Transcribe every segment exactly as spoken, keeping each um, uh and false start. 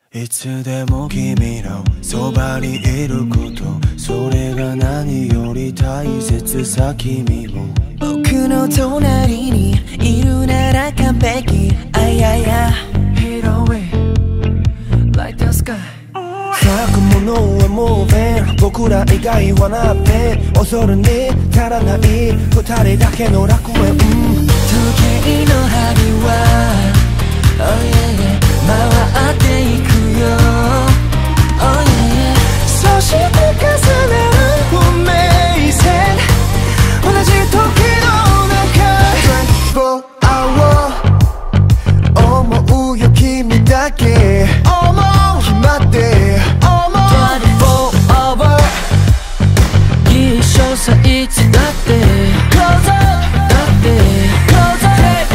いつでも君のそばにいること、それが何より大切さ。君も僕の隣にいるなら完璧。あやや Hit away like the sky。 咲くものはもうフェン、僕ら以外はなって恐るに足らない二人だけの楽園。時計の針は Oh yeah yeah 回っていくよ Oh yeah yeah そして重なる運命線、同じ時の中 twenty-four hour 思うよ君だけ、思う決まって思う twenty-four hour 一緒さいつだって Closer だって Closer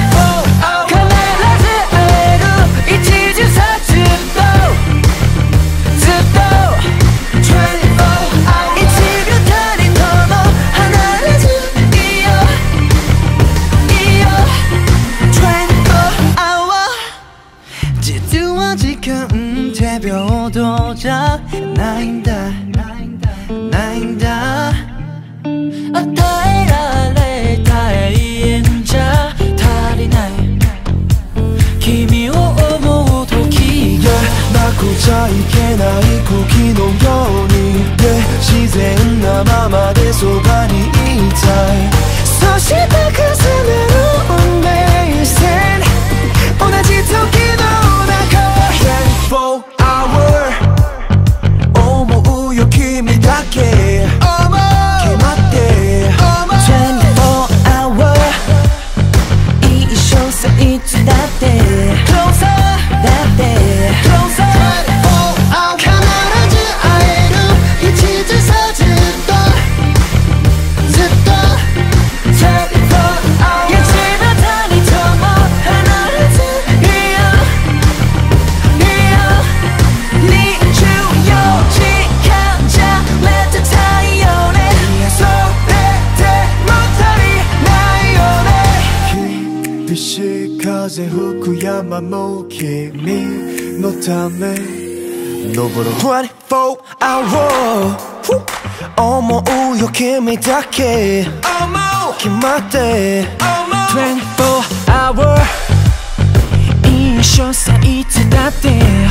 平等じゃないんだないんだ、与えられた永遠じゃ足りない、君を思う時がなくちゃいけない時のように、自然なままでそばにいたい。 そして重なる運命線、同じ時の中 twenty-four思うよ君だけ、思う決まって思う twenty-four hour 一緒さいつだって Closer だって Closer twenty-four hour 必ず会える一途さずっとずっと twenty-four hour いつまたにとも離れずいよいよにじゅうよじかんじゃめでたいよね、 それでも足りないよね。厳しい風吹く山も君のため登ろう twenty-four hour 思うよ君だけ、思う決まって twenty-four hour 一緒さいつだって